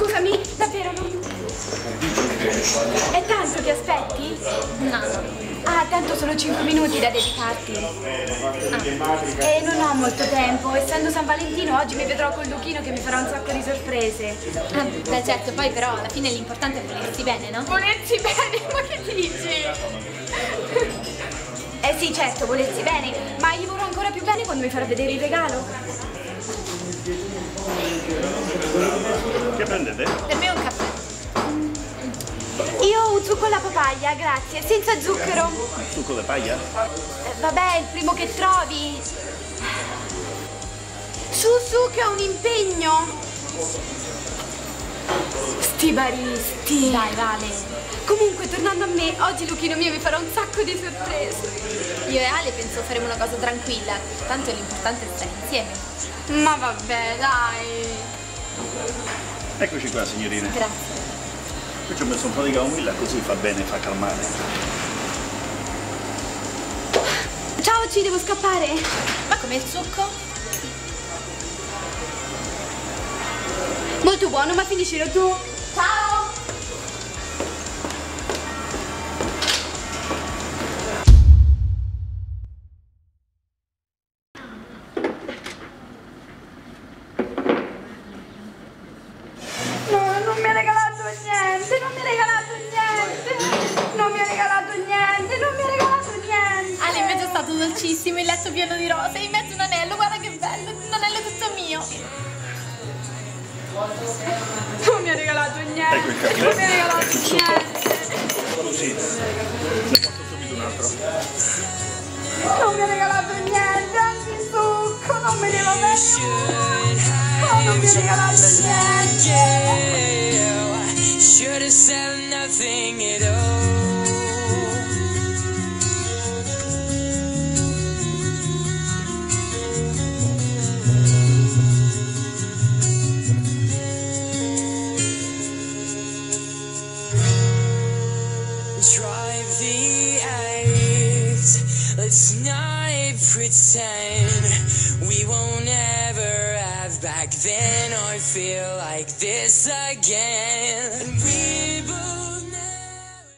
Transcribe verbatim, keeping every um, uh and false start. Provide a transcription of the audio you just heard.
Scusami, davvero non... È tanto che aspetti? No. Ah, tanto sono cinque minuti da dedicarti. Ah. E non ho molto tempo, essendo San Valentino oggi mi vedrò con Luchino che mi farà un sacco di sorprese. Ah, beh certo, poi però alla fine l'importante è volersi bene, no? Volersi bene? Ma che dici? Eh sì, certo, volersi bene, ma gli vorrò ancora più bene quando mi farà vedere il regalo. Che prendete? Per me è un caffè. Io ho un succo alla papaya, grazie, senza zucchero. Succo di paglia? Eh, vabbè, il primo che trovi. Su, su, che ho un impegno. Sti baristi. Dai, Vale. Comunque, tornando a me, oggi Luchino mio mi farà un sacco di sorprese. Io e Ale penso faremo una cosa tranquilla, tanto l'importante è stare insieme. Ma vabbè, dai. Eccoci qua, signorine. Grazie. Qui ci ho messo un po' di camomilla, così fa bene, fa calmare. Ciao, ci devo scappare. Ma com'è il succo? Molto buono, ma finiscilo tu. Ciao. No, non mi ha regalato niente, non mi ha regalato niente. Non mi ha regalato niente, non mi ha regalato niente. Ale invece è stato dolcissimo, il letto pieno di rose, in mezzo un anello, guarda che bello, un anello tutto mio. Non mi ha regalato niente. Ecco il caffè. Non mi ha regalato Ecco il succo. niente. Così. Ne porto subito un altro. Non mi ha regalato niente, anche il succo, non me ne va bene. Oh, non mi ha regalato niente. Should have said nothing at all. Drive the eyes, let's not pretend we won't ever have back then or feel like this again. And we